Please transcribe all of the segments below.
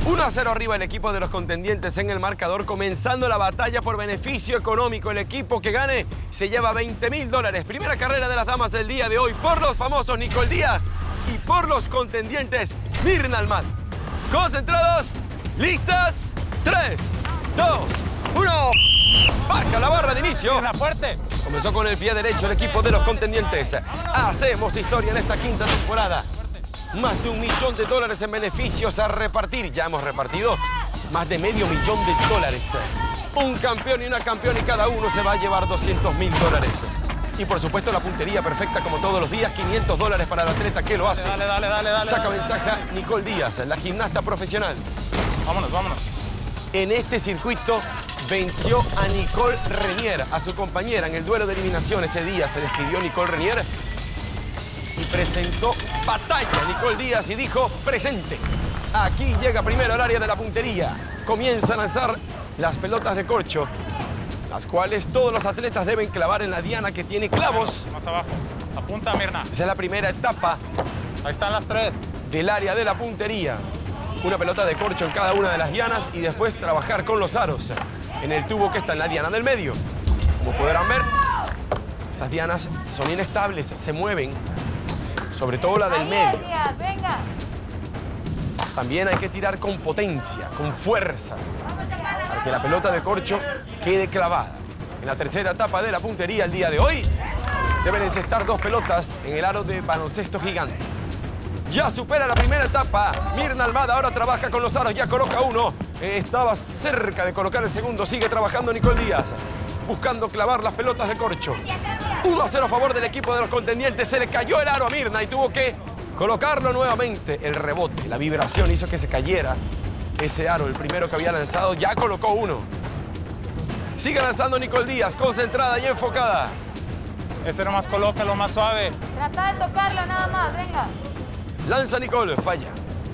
1-0 arriba el equipo de los contendientes en el marcador, comenzando la batalla por beneficio económico. El equipo que gane se lleva $20.000. Primera carrera de las damas del día de hoy por los famosos Nicole Díaz y por los contendientes Mirna Almada. Concentrados, listas, 3, 2, 1. Baja la barra de inicio. Fuerte. Comenzó con el pie derecho el equipo de los contendientes. Hacemos historia en esta quinta temporada. Más de $1 millón en beneficios a repartir. Ya hemos repartido más de $500.000. Un campeón y una campeona y cada uno se va a llevar $200.000. Y por supuesto la puntería perfecta como todos los días, $500 para el atleta que lo hace. Dale. Saca ventaja Nicole Díaz, la gimnasta profesional. Vámonos. En este circuito venció a Nicole Renier, a su compañera en el duelo de eliminación. Ese día se despidió Nicole Renier y presentó batalla a Nicole Díaz y dijo presente. Aquí llega primero al área de la puntería. Comienza a lanzar las pelotas de corcho, las cuales todos los atletas deben clavar en la diana que tiene clavos. Más abajo. Apunta, Mirna. Esa es la primera etapa. Ahí están las 3. Del área de la puntería. Una pelota de corcho en cada una de las dianas y después trabajar con los aros en el tubo que está en la diana del medio. Como podrán ver, esas dianas son inestables, se mueven, sobre todo la del medio. Venga. También hay que tirar con potencia, con fuerza, para que la pelota de corcho quede clavada. En la tercera etapa de la puntería el día de hoy, deben encestar 2 pelotas en el aro de baloncesto gigante. Ya supera la primera etapa. Mirna Almada ahora trabaja con los aros, ya coloca uno. Estaba cerca de colocar el segundo, sigue trabajando Nicole Díaz, buscando clavar las pelotas de corcho. 1-0 a favor del equipo de los contendientes. Se le cayó el aro a Mirna y tuvo que colocarlo nuevamente. El rebote, la vibración hizo que se cayera ese aro. El primero que había lanzado ya colocó uno. Sigue lanzando Nicole Díaz, concentrada y enfocada. Ese nomás colócalo más suave. Trata de tocarlo nada más, venga. Lanza Nicole, falla.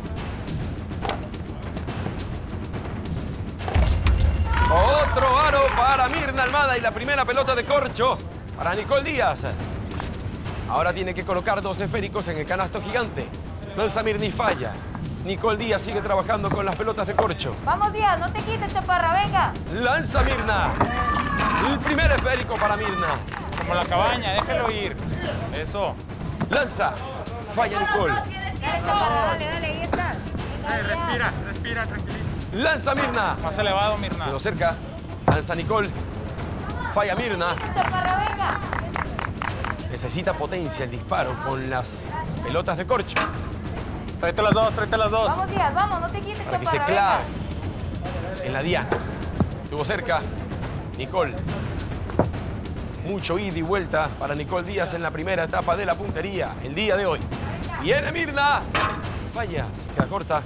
Otro aro para Mirna Almada y la primera pelota de corcho para Nicole Díaz. Ahora tiene que colocar 2 esféricos en el canasto gigante. Lanza Mirna y falla. Nicole Díaz sigue trabajando con las pelotas de corcho. Vamos, Díaz, no te quites, chaparra, venga. Lanza Mirna. El primer esférico para Mirna. Como la cabaña, déjelo ir. Eso. Lanza. Falla Nicole. Dale, ahí está. Respira, tranquilito. Lanza Mirna. Más elevado, Mirna. Quedó cerca. Lanza Nicole. Falla Mirna. Chaparra, venga. Necesita potencia el disparo con las pelotas de corcho. Tráete las dos. Vamos, Díaz, vamos, no te quites, Para que chaparra, se clave en la diana. Estuvo cerca Nicole. Mucho ida y vuelta para Nicole Díaz en la primera etapa de la puntería el día de hoy. Viene Mirna. Falla, se queda corta.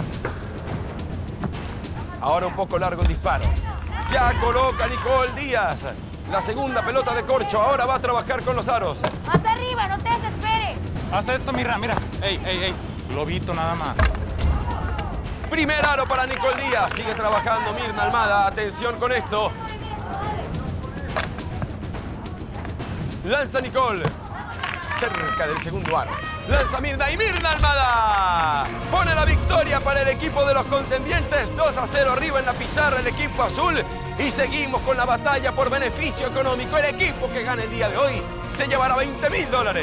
Ahora un poco largo el disparo. Ya coloca Nicole Díaz la segunda pelota de corcho. Ahora va a trabajar con los aros. Más arriba, no te desesperes. Haz esto, Mirna, mira. Ey. Globito nada más. Primer aro para Nicole Díaz. Sigue trabajando Mirna Almada. Atención con esto. Lanza Nicole. Cerca del segundo aro. Lanza Mirna y Mirna Almada. Pone la victoria para el equipo de los contendientes. 2-0 arriba en la pizarra el equipo azul. Y seguimos con la batalla por beneficio económico. El equipo que gane el día de hoy se llevará $20.000.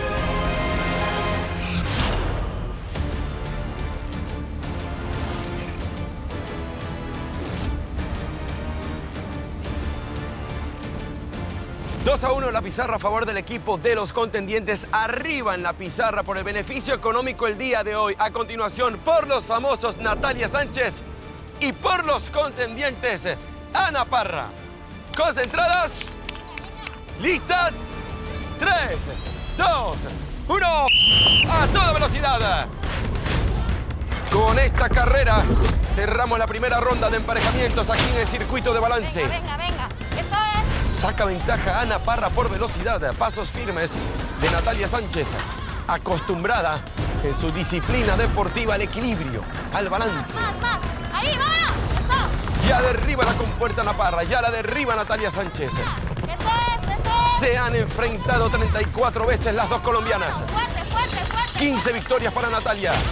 2-1 en la pizarra a favor del equipo de los contendientes. Arriba en la pizarra por el beneficio económico el día de hoy. A continuación, por los famosos Natalia Sánchez y por los contendientes Ana Parra. Concentradas, listas, 3, 2, 1. A toda velocidad. Con esta carrera cerramos la primera ronda de emparejamientos aquí en el circuito de balance. Venga. Eso es. Saca ventaja Ana Parra por velocidad. Pasos firmes de Natalia Sánchez, acostumbrada en su disciplina deportiva al equilibrio, al balance. Más. Ahí va. Eso. Ya derriba la compuerta Ana Parra, ya la derriba Natalia Sánchez. Eso es. Se han enfrentado 34 veces las dos colombianas. Fuerte. 15 victorias para Natalia.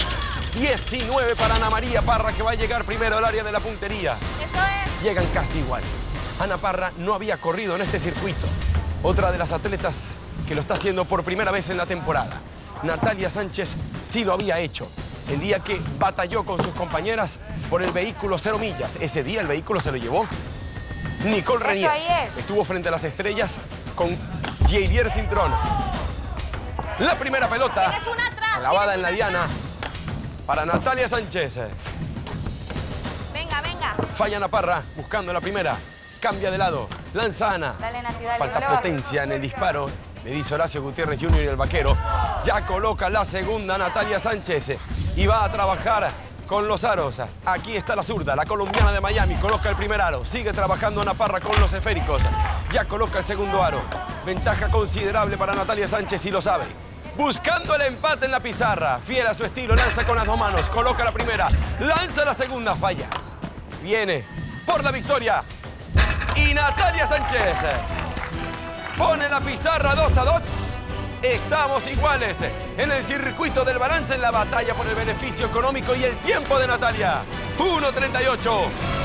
19 para Ana María Parra, que va a llegar primero al área de la puntería. Eso es. Llegan casi iguales. Ana Parra no había corrido en este circuito. Otra de las atletas que lo está haciendo por primera vez en la temporada. Natalia Sánchez sí lo había hecho. El día que batalló con sus compañeras por el vehículo 0 millas. Ese día el vehículo se lo llevó Nicole Renier. Estuvo frente a las estrellas con Javier Cintrón. La primera pelota. Tienes una atrás. Clavada en la diana para Natalia Sánchez. Venga, venga. Falla Ana Parra buscando la primera. Cambia de lado. Lanza Ana. Dale, Nati, dale. Falta dale, potencia en el disparo. Me dice Horacio Gutiérrez Jr. y el vaquero. Ya coloca la segunda Natalia Sánchez. Y va a trabajar con los aros. Aquí está la zurda, la colombiana de Miami. Coloca el primer aro. Sigue trabajando Ana Parra con los esféricos. Ya coloca el segundo aro. Ventaja considerable para Natalia Sánchez y lo sabe. Buscando el empate en la pizarra. Fiel a su estilo, lanza con las dos manos. Coloca la primera. Lanza la segunda, falla. Viene por la victoria. Y Natalia Sánchez pone la pizarra 2-2. Estamos iguales en el circuito del balance, en la batalla por el beneficio económico y el tiempo de Natalia. 1:38.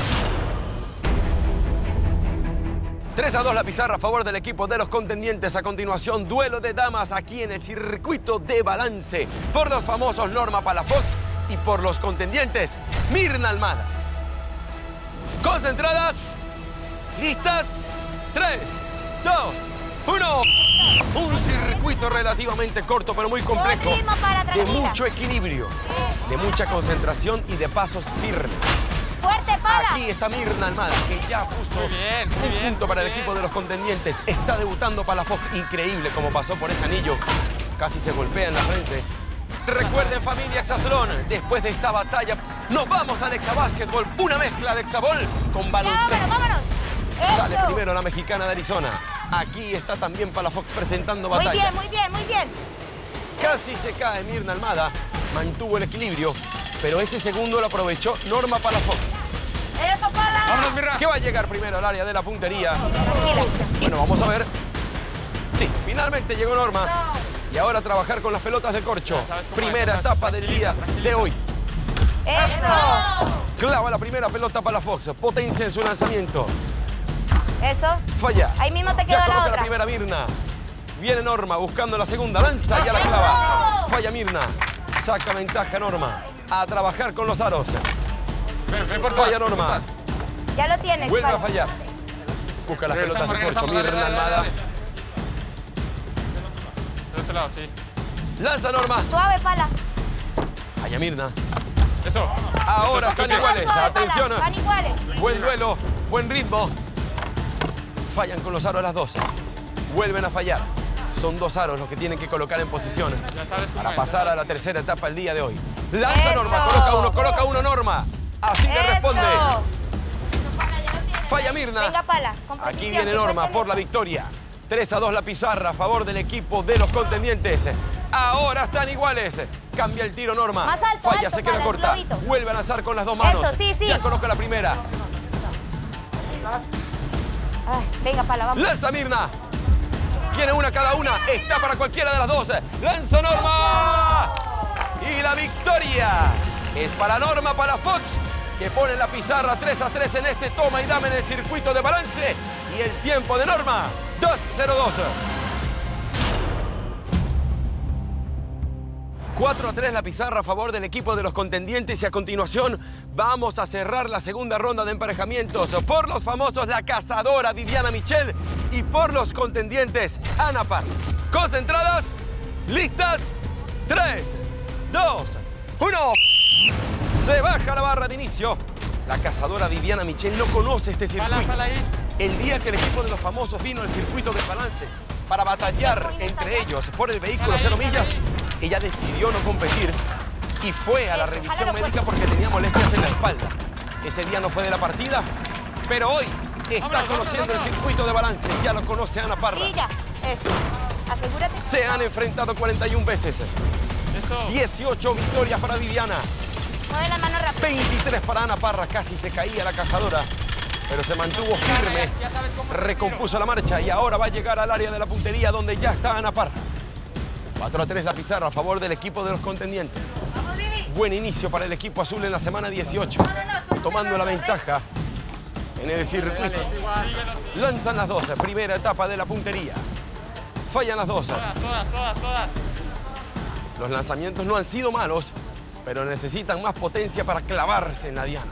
3-2 la pizarra a favor del equipo de los contendientes. A continuación, duelo de damas aquí en el circuito de balance por los famosos Norma Palafox y por los contendientes Mirna Almada. Concentradas. ¿Listas? 3, 2, 1. Un circuito relativamente corto, pero muy complejo. De mucho equilibrio, de mucha concentración y de pasos firmes. Fuerte, Pala. Aquí está Mirna Almada, que ya puso un punto para el equipo de los contendientes. Está debutando Palafox. Increíble como pasó por ese anillo. Casi se golpea en la frente. Recuerden, familia Hexatlón, después de esta batalla, nos vamos al Hexabásquetbol. Una mezcla de Hexabol con baloncesto. Vámonos. Sale primero la mexicana de Arizona. Aquí está también Palafox presentando batalla. Muy bien, muy bien, muy bien. Casi se cae Mirna Almada. Mantuvo el equilibrio, pero ese segundo lo aprovechó Norma Palafox. ¡Eso, Pala! ¡Vámonos, Mirra! ¿Qué va a llegar primero al área de la puntería? Tranquila. Bueno, vamos a ver. Sí, finalmente llegó Norma. Y ahora a trabajar con las pelotas de corcho. Primera etapa del día de hoy. ¡Eso! Clava la primera pelota Palafox. Potencia en su lanzamiento. Eso. Falla. Ahí mismo te quedó Ya la coloca otra. la primera Mirna. Viene Norma buscando la segunda. Lanza, ya la clava. Falla Mirna. Saca ventaja Norma. A trabajar con los aros. Ven por favor. Falla Norma. Ya lo tienes, Vuelve a Pala. fallar. Busca las pelotas de corcho. Regresamos, dale, Mirna dale, Almada. dale. Del otro lado, sí. Lanza Norma. Suave, Pala. Falla Mirna. Eso. Ahora Entonces, están ¿qué? iguales. Suave, Pala. Atención. Van iguales. Buen duelo. Buen ritmo. Fallan con los aros las dos. Vuelven a fallar. Son dos aros los que tienen que colocar en posición Ya sabes cómo para es. pasar a la tercera etapa el día de hoy. Lanza Eso. Norma, coloca uno Norma. Así le responde. Eso. Falla Mirna. Venga, Pala. con Aquí precisión, viene que Norma suelte por la victoria. 3-2 la pizarra a favor del equipo de los contendientes. Ahora están iguales. Cambia el tiro Norma. Más alto, Falla, alto, se queda Pala, corta. globito. Vuelve a lanzar con las dos manos. Eso, sí, sí. Ya coloca la primera. Ay, venga, Pala, vamos. Lanza Mirna. Tiene una cada una. Está para cualquiera de las dos. Lanza Norma. Y la victoria es para Norma Palafox, que pone la pizarra 3-3 en este toma y dame en el circuito de balance. Y el tiempo de Norma, 2:02. 4-3 la pizarra a favor del equipo de los contendientes y a continuación vamos a cerrar la segunda ronda de emparejamientos por los famosos La Cazadora Viviana Michel y por los contendientes Ana Parra. Concentradas, listas, 3, 2, 1. Se baja la barra de inicio. La Cazadora Viviana Michel no conoce este circuito. Pala ahí. El día que el equipo de los famosos vino al circuito de balance para batallar entre ellos por el vehículo 0 millas, ella decidió no competir y fue a la revisión médica porque tenía molestias en la espalda. Ese día no fue de la partida, pero hoy está conociendo el circuito de balance. Ya lo conoce Ana Parra. Y ya. Eso. Asegúrate. Se han enfrentado 41 veces. Eso. 18 victorias para Viviana. Mueve las manos rápido. 23 para Ana Parra. Casi se caía la Cazadora, pero se mantuvo firme. Ya sabes cómo es el Recompuso la marcha y ahora va a llegar al área de la puntería donde ya está Ana Parra. 4-3 la pizarra a favor del equipo de los contendientes. Buen inicio para el equipo azul en la semana 18. Tomando la ventaja en el circuito. Lanzan las 12. Primera etapa de la puntería. Fallan las 12. Todas. Los lanzamientos no han sido malos, pero necesitan más potencia para clavarse en la diana.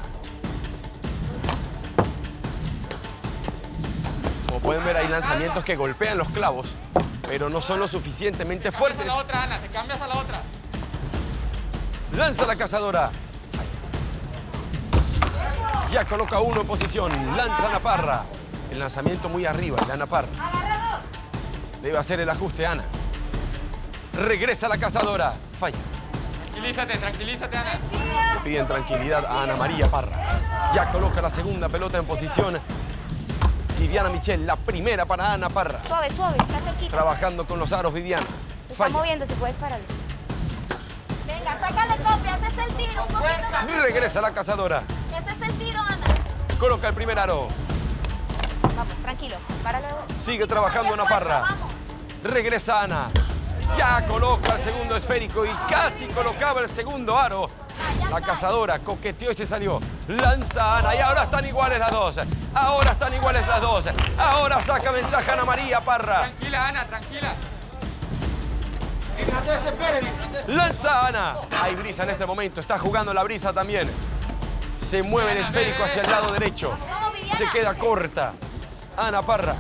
Como pueden ver, hay lanzamientos que golpean los clavos, pero no son lo suficientemente fuertes. A la otra, Ana, te cambias a la otra. Lanza la cazadora. Ya coloca uno en posición. Lanza Ana Parra. El lanzamiento muy arriba, el Ana Parra. Debe hacer el ajuste Ana. Regresa la cazadora. Falla. Tranquilízate, Ana. Le piden tranquilidad a Ana María Parra. Ya coloca la segunda pelota en posición. Viviana Michel, la primera para Ana Parra. Suave, está cerquita. Trabajando con los aros, Viviana. Se está moviendo, si puedes pararlo. Venga, sácale copia, ese es el tiro. Un poquito más. Regresa la cazadora. Ese es el tiro, Ana. Coloca el primer aro. Vamos, tranquilo. Páralo. Sigue trabajando Ana Parra. Vamos. Regresa Ana. Ya coloca el segundo esférico y casi colocaba el segundo aro. La cazadora coqueteó y se salió. Lanza Ana y ahora están iguales las dos. Ahora saca ventaja Ana María Parra. Tranquila, Ana, tranquila. Lanza Ana. Hay brisa en este momento. Está jugando la brisa también. Se mueve el esférico hacia el lado derecho. Se queda corta. Ana Parra.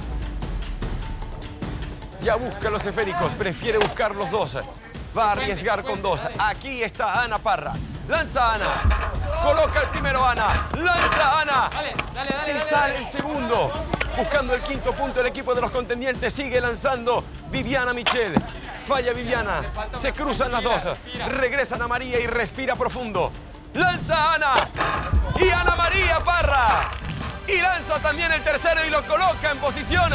Ya busca los esféricos. Prefiere buscar los dos. Va a arriesgar con dos. Aquí está Ana Parra. Lanza Ana. Coloca el primero Ana. Lanza Ana. Se sale el segundo. Buscando el quinto punto el equipo de los contendientes. Sigue lanzando Viviana Michel. Falla Viviana. Se cruzan las dos. Regresa Ana María y respira profundo. Lanza Ana. Y Ana María Parra. Y lanza también el tercero y lo coloca en posición.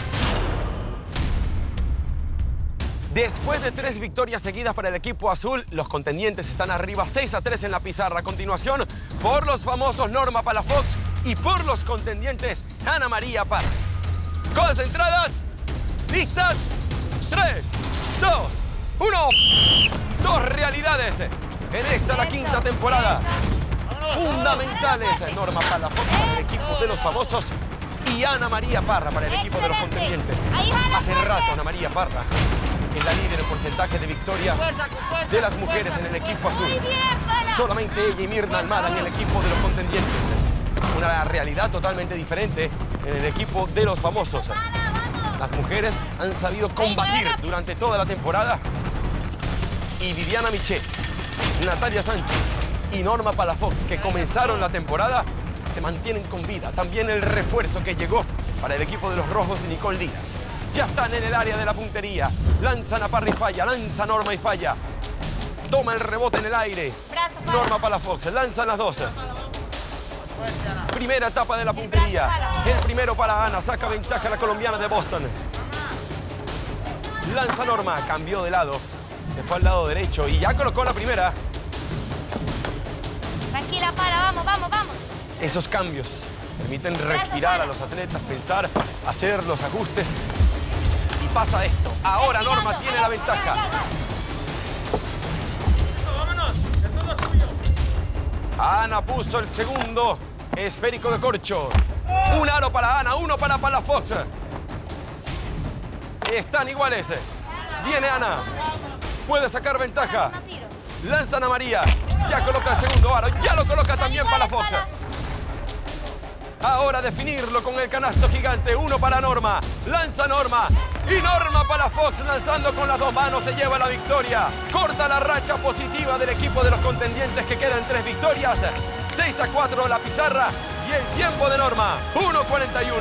Después de 3 victorias seguidas para el equipo azul, los contendientes están arriba 6-3 en la pizarra. A continuación, por los famosos Norma Palafox y por los contendientes Ana María Parra. Concentradas, listas, 3, 2, 1. Dos realidades en esta, la quinta temporada. Fundamentales, Norma Palafox para el equipo de los famosos y Ana María Parra para el equipo de los contendientes. Hace rato Ana María Parra es la líder en porcentaje de victorias de las mujeres en el equipo azul. Solamente ella y Mirna Almada en el equipo de los contendientes. Una realidad totalmente diferente en el equipo de los famosos. Las mujeres han sabido combatir durante toda la temporada. Y Viviana Michel, Natalia Sánchez y Norma Palafox, que comenzaron la temporada, se mantienen con vida. También el refuerzo que llegó para el equipo de los rojos de Nicole Díaz. Ya están en el área de la puntería. Lanza Ana Parra y falla. Lanza Norma y falla. Toma el rebote en el aire. Norma Palafox. Lanzan las dos. Primera etapa de la puntería. El primero para Ana. Saca ventaja la colombiana de Boston. Lanza Norma. Cambió de lado. Se fue al lado derecho y ya colocó la primera. Tranquila, Para. Vamos. Esos cambios permiten respirar a los atletas, pensar, hacer los ajustes. Pasa esto. Ahora Norma tiene la ventaja. Ana puso el segundo esférico de corcho. Un aro para Ana, uno para Palafox. Están iguales. Viene Ana. Puede sacar ventaja. Lanza Ana María. Ya coloca el segundo aro. Ya lo coloca también Palafox. Ahora definirlo con el canasto gigante. Uno para Norma. Lanza Norma. Y Norma Palafox lanzando con las dos manos se lleva la victoria. Corta la racha positiva del equipo de los contendientes que quedan 3 victorias. 6-4 la pizarra y el tiempo de Norma. 1:41.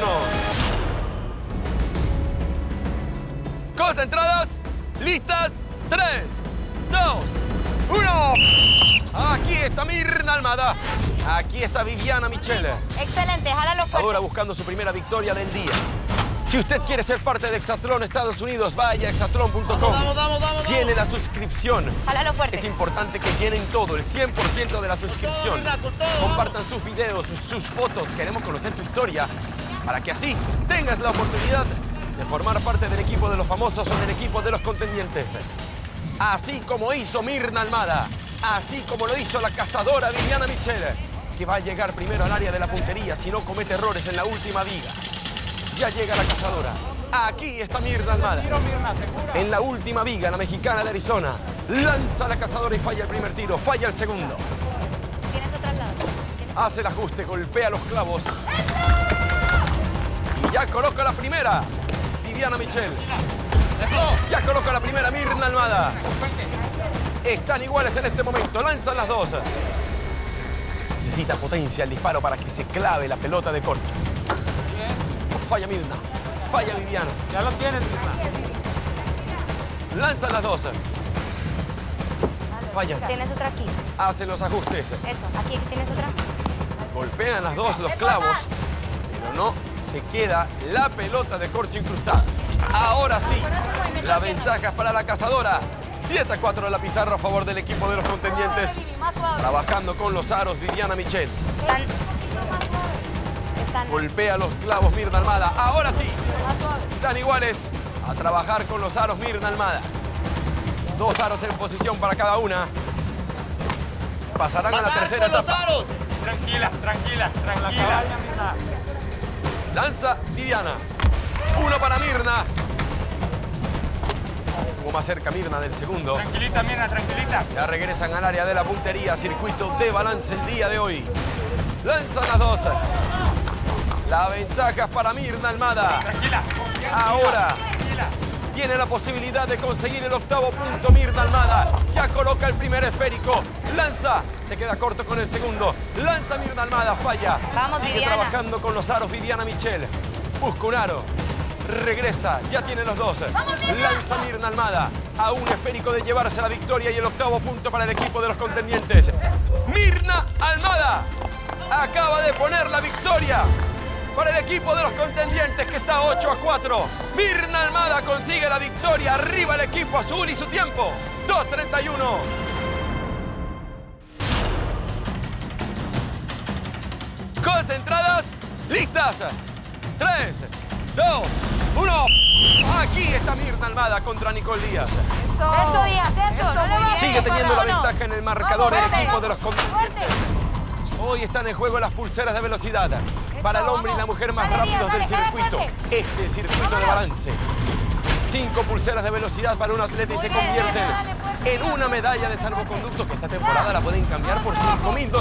Concentradas, listas, 3, 2, 1. Aquí está Mirna Almada. Aquí está Viviana Michel. Excelente, jálalo fuerte. Ahora buscando su primera victoria del día. Si usted quiere ser parte de Hexatlón Estados Unidos, vaya a hexatlón.com. Llene la suscripción. Jálalo fuerte. Es importante que llenen todo, el 100% de la suscripción. Compartan sus videos, sus fotos. Queremos conocer tu historia para que así tengas la oportunidad de formar parte del equipo de los famosos o del equipo de los contendientes. Así como hizo Mirna Almada. así como lo hizo la cazadora Viviana Michel, que va a llegar primero al área de la puntería si no comete errores en la última viga. Ya llega la cazadora. Aquí está Mirna Almada. En la última viga, la mexicana de Arizona. Lanza la cazadora y falla el primer tiro, falla el segundo. Tienes otro lado. Hace el ajuste, golpea los clavos. Y ya coloca la primera. Viviana Michel. Ya coloca la primera Mirna Almada. Están iguales en este momento. Lanzan las dos. Necesita potencia el disparo para que se clave la pelota de corcho. Falla Mirna. Falla Viviana. Ya lo tienes, Mirna. Lanzan las dos. Fallan. Tienes otra aquí. Hacen los ajustes. Eso, aquí tienes otra. Golpean las dos los clavos. Pero no se queda la pelota de corcho incrustada. Ahora sí. La ventaja es para la cazadora. 7-4 de la pizarra a favor del equipo de los contendientes. Trabajando con los aros, Viviana Michel. Golpea los clavos Mirna Almada. Ahora sí. Están iguales. A trabajar con los aros Mirna Almada. 2 aros en posición para cada una. Pasarán a la tercera etapa. Tranquila, tranquila, tranquila. Lanza Viviana. 1 para Mirna. Estuvo más cerca Mirna del segundo. Tranquilita, Mirna, tranquilita. Ya regresan al área de la puntería. Circuito de balance el día de hoy. Lanzan las dos. La ventaja es para Mirna Almada. Tranquila. Ahora tiene la posibilidad de conseguir el 8º punto Mirna Almada. Ya coloca el primer esférico. Lanza. Se queda corto con el segundo. Lanza Mirna Almada. Falla. Vamos, Sigue Viviana. trabajando con los aros Viviana Michel. Busca un aro. Regresa. Ya tiene los dos. Lanza Mirna Almada. A un esférico de llevarse la victoria y el 8º punto para el equipo de los contendientes. Mirna Almada acaba de poner la victoria para el equipo de los contendientes, que está 8-4. Mirna Almada consigue la victoria. Arriba el equipo azul y su tiempo. 2:31. Concentradas. Listas. 3, 2, 1. Aquí está Mirna Almada contra Nicole Díaz. Eso, Díaz, eso. No le va Sigue teniendo la ventaja en el marcador el Vamos, equipo de los contendientes. Hoy están en juego las pulseras de velocidad para el hombre y la mujer más Dale, rápidos Díaz, del dale, circuito. fuerte. Este circuito de balance. 5 pulseras de velocidad para un atleta y se convierten en una medalla de salvoconducto que esta temporada la pueden cambiar por $5.000.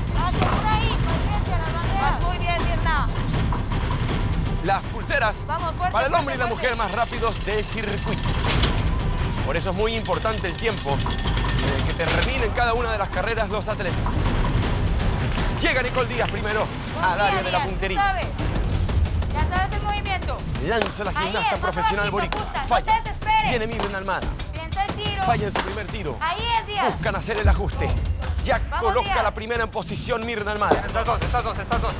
Muy bien, Mirna. Las pulseras Vamos, fuerte, para el hombre y la fuerte, mujer más rápidos del circuito. Por eso es muy importante el tiempo que terminen cada una de las carreras los atletas. Llega Nicole Díaz primero al área de la puntería. Ya sabes el movimiento. Lanza la Ahí gimnasta es, más profesional bajito, boricua. Gusta, no Falla. te desesperes. Viene Mirna Almada. Piensa el tiro. Falla en su primer tiro. Ahí es, Díaz. Buscan hacer el ajuste. Ya Vamos, coloca Díaz. la primera en posición Mirna Almada. Estas dos.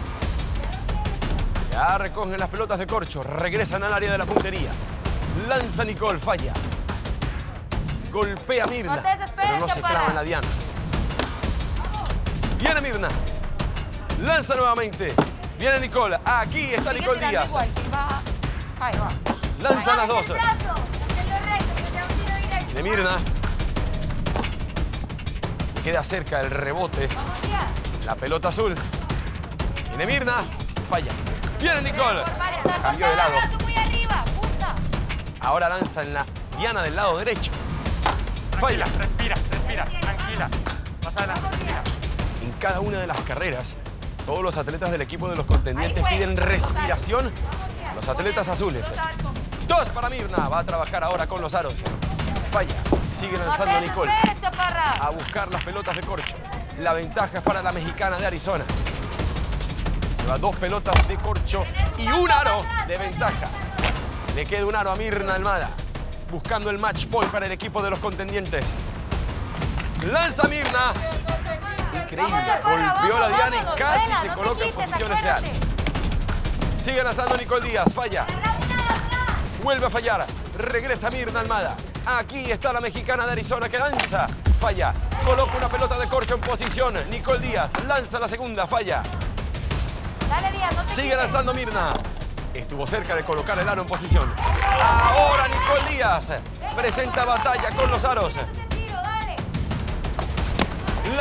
Ya recogen las pelotas de corcho. Regresan al área de la puntería. Lanza Nicole. Falla. Golpea Mirna. No te desesperes, pero no se chaparra. clava en la diana. Viene Mirna. Lanza nuevamente. Viene Nicole. Aquí está Nicole Díaz. Lanzan las dos. Viene Mirna. Queda cerca el rebote. Vamos, Díaz. La pelota azul. Viene Mirna. Falla. Viene Nicole. Cambió de lado. Muy arriba. Gusta. Ahora lanza en la diana del lado derecho. Falla. Respira, tranquila. Más adelante, respira. En cada una de las carreras, todos los atletas del equipo de los contendientes Ahí fue. piden respiración. Los atletas azules. 2 para Mirna. Va a trabajar ahora con los aros. Falla. Sigue lanzando Nicole. A buscar las pelotas de corcho. La ventaja es para la mexicana de Arizona. Lleva 2 pelotas de corcho y un aro de ventaja. Le queda un aro a Mirna Almada. Buscando el match point para el equipo de los contendientes. Lanza Mirna. Increíble. Vamos, chaparra, Golpeó la vamos, diana y vámonos, casi vuela, se no te coloca en quites, posición S.A. acuérdate. Sigue lanzando Nicole Díaz. Falla. Vuelve a fallar. Regresa Mirna Almada. Aquí está la mexicana de Arizona que lanza. Falla. Coloca una pelota de corcho en posición. Nicole Díaz lanza la segunda. Falla. Dale, Díaz, no te Sigue quites. lanzando Mirna. Estuvo cerca de colocar el aro en posición. Ahora Nicole Díaz presenta batalla con los aros. Ese tiro, dale.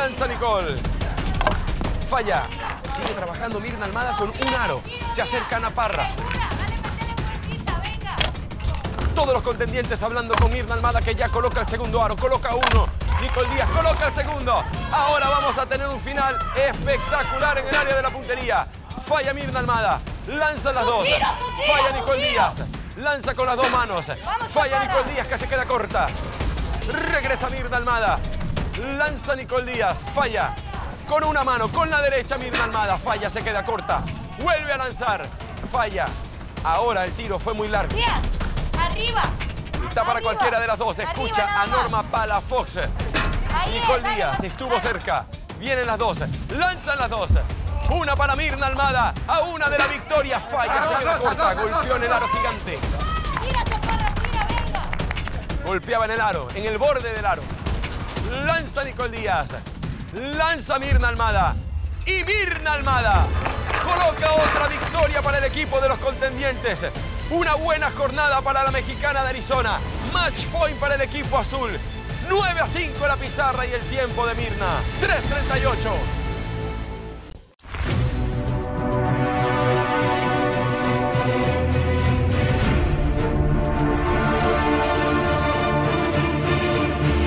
Lanza Nicole. Falla. Sigue trabajando Mirna Almada con un aro. Se acerca Ana Parra. Segura, dale, metele fuertita, venga. Todos los contendientes hablando con Mirna Almada, que ya coloca el segundo aro. Coloca uno. Nicole Díaz coloca el segundo. Ahora vamos a tener un final espectacular en el área de la puntería. Falla Mirna Almada. Lanzan las dos. Falla Nicole Díaz. Lanza con las dos manos. Falla Nicole Díaz, que se queda corta. Regresa Mirna Almada. Lanza Nicole Díaz. Falla. Con una mano, con la derecha Mirna Almada. Falla, se queda corta. Vuelve a lanzar. Falla. Ahora el tiro fue muy largo. Díaz, arriba. Está para cualquiera de las dos. Escucha a Norma Palafox. Ahí Nicole dale, Díaz más. estuvo cerca. Vienen las dos. Lanzan las dos. Una para Mirna Almada. A una de la victoria. Falla, se queda corta. Golpeó en el aro gigante. Tira, Chaparra, tira, venga. Golpeaba en el aro, en el borde del aro. Lanza Nicole Díaz. Lanza Mirna Almada. Y Mirna Almada coloca otra victoria para el equipo de los contendientes. Una buena jornada para la mexicana de Arizona. Match point para el equipo azul. 9-5 la pizarra y el tiempo de Mirna. 3:38.